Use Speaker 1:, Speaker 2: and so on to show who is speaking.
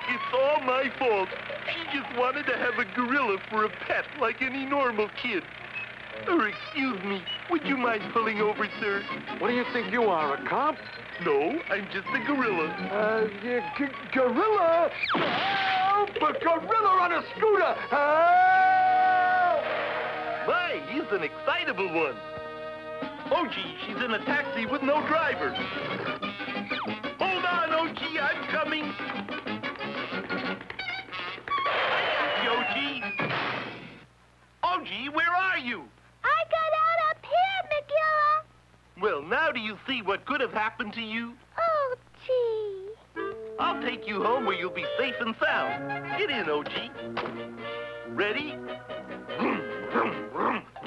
Speaker 1: It's all my fault. She just wanted to have a gorilla for a pet like any normal kid. Excuse me, would you mind pulling over, sir?
Speaker 2: What do you think you are, a cop?
Speaker 1: No, I'm just a gorilla.
Speaker 2: Gorilla? Help! A gorilla on a scooter! Help!
Speaker 1: My, he's an excitable one. Ogee, she's in a taxi with no driver. Hold on, Ogee, I'm coming. I got you, Ogee. Ogee, where are you?
Speaker 3: I got out up here, Magilla.
Speaker 1: Well, now do you see what could have happened to you?
Speaker 3: Oh, gee.
Speaker 1: I'll take you home where you'll be safe and sound. Get in, Ogee. Ready? Vroom, vroom, vroom.